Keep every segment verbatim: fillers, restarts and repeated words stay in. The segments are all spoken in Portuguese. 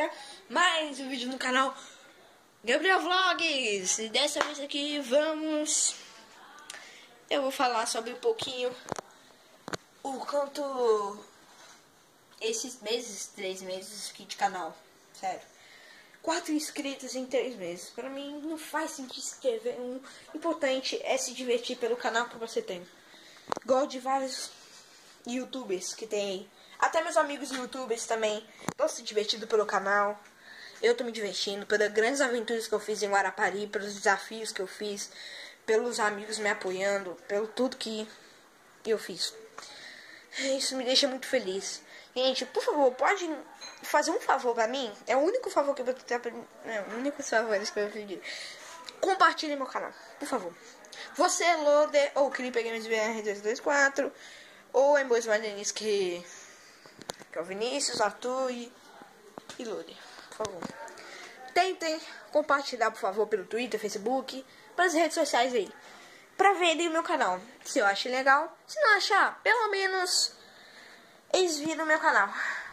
para mais um vídeo no canal Gabriel Vlogs. E dessa vez aqui vamos... Eu vou falar sobre um pouquinho o quanto esses meses, três meses aqui de canal, sério. Quatro inscritos em três meses. Pra mim não faz sentido escrever. Um importante é se divertir pelo canal que você tem. Igual de vários youtubers que tem. Até meus amigos youtubers também estão se divertindo pelo canal. Eu tô me divertindo pelas grandes aventuras que eu fiz em Guarapari, pelos desafios que eu fiz, pelos amigos me apoiando, pelo tudo que eu fiz. Isso me deixa muito feliz. Gente, por favor, pode fazer um favor pra mim? É o único favor que eu vou ter. É o único favor que eu vou pedir. Compartilhe meu canal, por favor. Você, Loader, ou Creeper Games V R dois dois quatro, ou Embos Madenis, que, que é o Vinícius, Arthur e, e Loader, por favor. Tentem compartilhar, por favor, pelo Twitter, Facebook, pelas redes sociais aí, pra verem o meu canal. Se eu achei legal, se não achar, pelo menos eles viram o meu canal.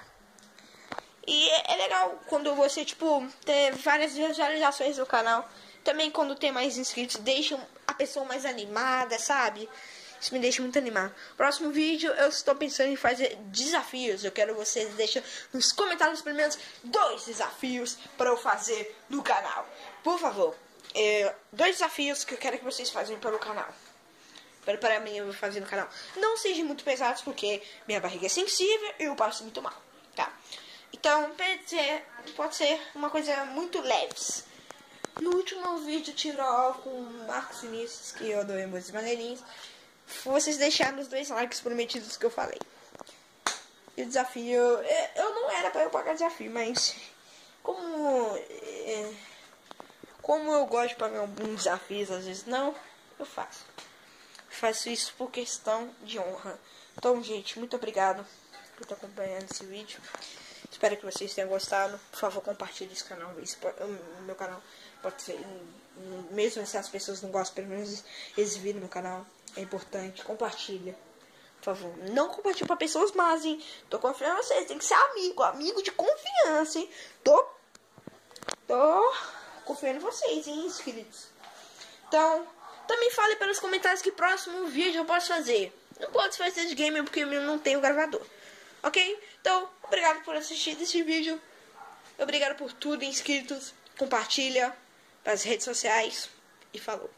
E é, é legal quando você, tipo, ter várias visualizações no canal. Também quando tem mais inscritos, deixa a pessoa mais animada, sabe? Isso me deixa muito animado. Próximo vídeo eu estou pensando em fazer desafios. Eu quero vocês deixem nos comentários pelo menos dois desafios para eu fazer no canal. Por favor, é, dois desafios que eu quero que vocês façam pelo canal. Para, para mim eu vou fazer no canal. Não sejam muito pesados porque minha barriga é sensível e eu passo muito mal, tá? Então pode ser, pode ser uma coisa muito leve. No último vídeo tirou com o Marcos Vinícius, que eu dou emojis maneirinhos, vocês deixaram os dois likes prometidos que eu falei. E o desafio, eu não era para eu pagar desafio, mas como é, como eu gosto de pagar alguns desafios, às vezes não, eu faço. Faço isso por questão de honra. Então, gente, muito obrigado por estar acompanhando esse vídeo. Espero que vocês tenham gostado. Por favor, compartilhe esse canal. Esse, o meu canal pode ser, mesmo se as pessoas não gostam, pelo menos eles viram no canal. É importante. Compartilha. Por favor. Não compartilhe para pessoas más, hein? Tô confiando em vocês. Tem que ser amigo. Amigo de confiança, hein? Tô, tô confiando em vocês, hein, inscritos. Então, também fale pelos comentários que próximo vídeo eu posso fazer. Não posso fazer de game porque eu não tenho gravador. Ok? Então, obrigado por assistir esse vídeo. Obrigado por tudo, inscritos. Compartilha nas redes sociais. E falou.